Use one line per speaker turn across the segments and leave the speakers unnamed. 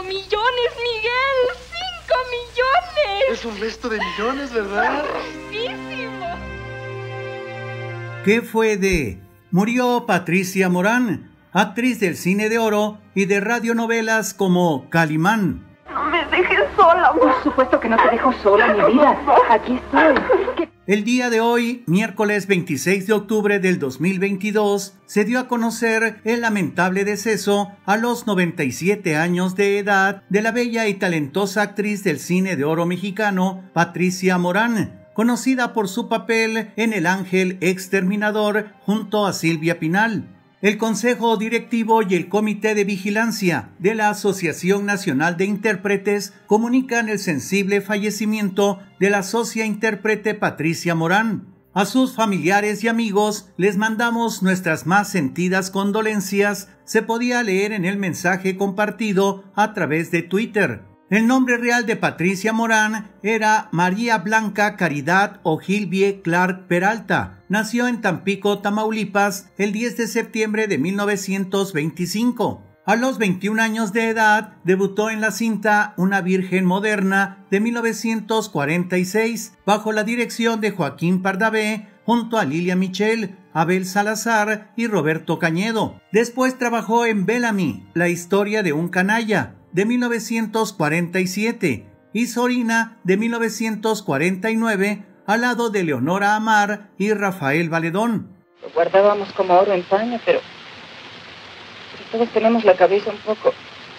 millones, Miguel! ¡5 millones!
Es un resto de millones, ¿verdad?
¡Muchísimo!
¿Qué fue de? Murió Patricia Morán, actriz del cine de oro y de radionovelas como Calimán.
No me dejes sola, amor. Por supuesto que no te dejo sola, mi vida. Aquí estoy.
El día de hoy, miércoles 26 de octubre del 2022, se dio a conocer el lamentable deceso a los 97 años de edad de la bella y talentosa actriz del cine de oro mexicano, Patricia Morán, conocida por su papel en El Ángel Exterminador junto a Silvia Pinal. El Consejo Directivo y el Comité de Vigilancia de la Asociación Nacional de Intérpretes comunican el sensible fallecimiento de la socia intérprete Patricia Morán. A sus familiares y amigos les mandamos nuestras más sentidas condolencias, se podía leer en el mensaje compartido a través de Twitter. El nombre real de Patricia Morán era María Blanca Caridad Ogilvie Clark Peralta. Nació en Tampico, Tamaulipas, el 10 de septiembre de 1925. A los 21 años de edad, debutó en la cinta Una Virgen Moderna de 1946, bajo la dirección de Joaquín Pardavé, junto a Lilia Michel, Abel Salazar y Roberto Cañedo. Después trabajó en Bellamy, La historia de un canalla, de 1947, y Sorina, de 1949, al lado de Leonora Amar y Rafael Valedón.
Lo guardábamos como oro en paño, pero todos tenemos la cabeza un poco...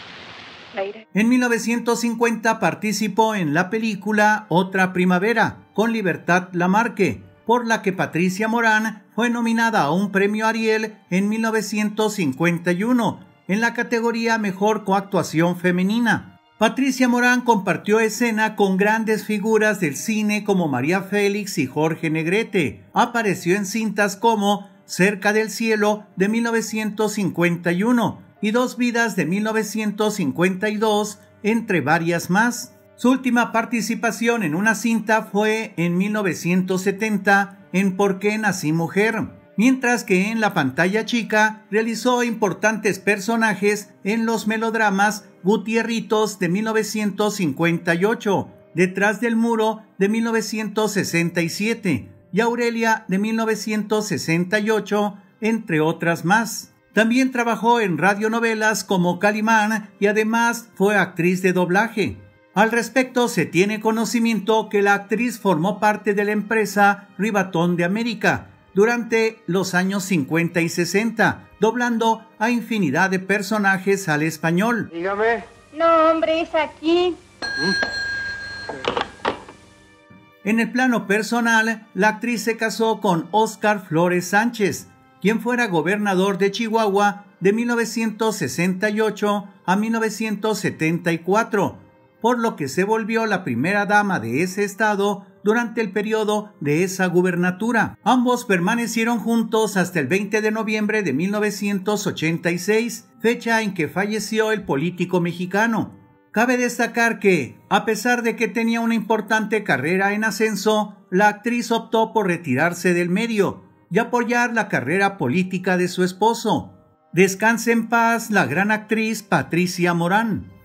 En 1950 participó en la película Otra Primavera, con Libertad Lamarque, por la que Patricia Morán fue nominada a un premio Ariel en 1951, en la categoría Mejor Coactuación Femenina. Patricia Morán compartió escena con grandes figuras del cine como María Félix y Jorge Negrete. Apareció en cintas como Cerca del cielo de 1951 y Dos vidas de 1952, entre varias más. Su última participación en una cinta fue en 1970 en ¿Por qué nací mujer?, mientras que en la pantalla chica realizó importantes personajes en los melodramas Gutierritos de 1958, Detrás del muro de 1967 y Aurelia de 1968, entre otras más. También trabajó en radionovelas como Calimán y además fue actriz de doblaje. Al respecto, se tiene conocimiento que la actriz formó parte de la empresa Rivatón de América durante los años 50 y 60, doblando a infinidad de personajes al español.
Dígame.
No, hombre, es aquí.
En el plano personal, la actriz se casó con Óscar Flores Sánchez, quien fuera gobernador de Chihuahua de 1968 a 1974, por lo que se volvió la primera dama de ese estado durante el periodo de esa gubernatura. Ambos permanecieron juntos hasta el 20 de noviembre de 1986, fecha en que falleció el político mexicano. Cabe destacar que, a pesar de que tenía una importante carrera en ascenso, la actriz optó por retirarse del medio y apoyar la carrera política de su esposo. Descanse en paz la gran actriz Patricia Morán.